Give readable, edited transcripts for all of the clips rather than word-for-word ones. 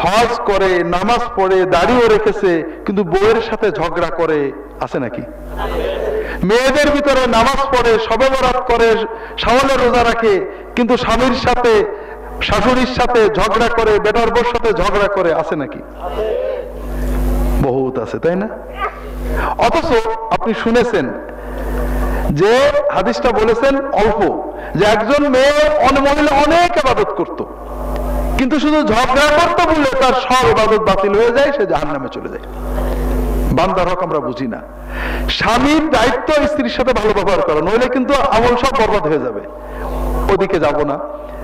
হজ করে, নামাজ পড়ে, দাড়িও রেখেছে, কিন্তু বউয়ের সাথে ঝগড়া করে, আছে নাকি? মেয়েদের ভিতরে নামাজ পড়ে, শবে বরাত করে, শাওয়ালের রোজা রাখে, কিন্তু স্বামীর সাথে, শাশুড়ির সাথে ঝগড়া করে, বেটার বউর সাথে ঝগড়া করে, আছে নাকি? বহুত আছে, তাই না? অথচ আপনি শুনেছেন যে হাদিসটা বলেছেন অল্প, যে একজন মেয়ে মহিলা অনেক ইবাদত করত, কিন্তু শুধু ঝগড়া করতে বলে তার সব ইবাদত বাতিল হয়ে যায়, সে জাহান্নামে চলে যায়। বান্দার হক আমরা বুঝি না। স্বামীর দায়িত্ব স্ত্রীর সাথে ভালো ব্যবহার করা, নইলে কিন্তু আমল সব বরবাদ হয়ে যাবে। ওদিকে যাব না।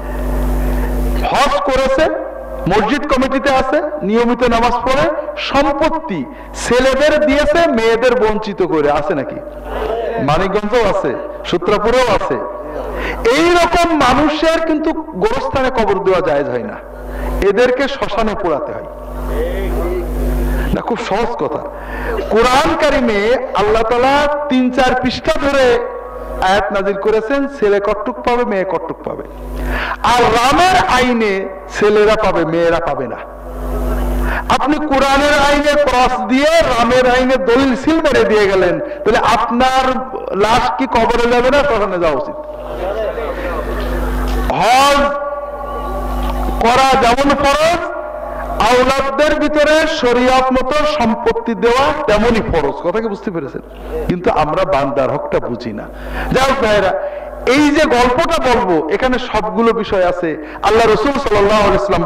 হজ করেছে, মসজিদ কমিটিতে আছে, নিয়মিত নামাজ পড়ে, সম্পত্তি ছেলেদের দিয়েছে, মেয়েদের বঞ্চিত করে, আছে নাকি? মানিকগঞ্জও আছে, সূত্রাপুরেও আছে। এই রকম মানুষের কিন্তু গোরস্থানে কবর দেওয়া জায়েজ হয় না, এদেরকে শ্মশানে পোড়াতে হয়। না, খুব সহজ কথা। কোরআন কারিমে আল্লাহ তাআলা ৩-৪ পৃষ্ঠা ধরে আয়াত নাজিল করেছেন, ছেলে কট্টুক পাবে, মেয়ে কট্টুক পাবে। আর রামের আইনে ছেলেরা পাবে, মেয়েরা পাবে না। আপনি কোরআনের আইনে ক্রস দিয়ে রামের আইনে দলিল সিল মেরে দিয়ে গেলেন, তাহলে আপনার লাশ কি কবরে যাবে না শ্মশানে যাওয়া উচিত? হজ করা যেমন ফরজ, আওলাদদের ভিতরে শরীয়ত মতো সম্পত্তি দেওয়া তেমনই ফরজ। কথা কি বুঝতে পেরেছেন? কিন্তু আমরা বান্দার হকটা বুঝি না। যাই ভাইরা, এই যে গল্পটা বলবো, এখানে সবগুলো বিষয় আছে। আল্লাহ রাসূল সাল্লাল্লাহু আলাইহি ওয়াসাল্লাম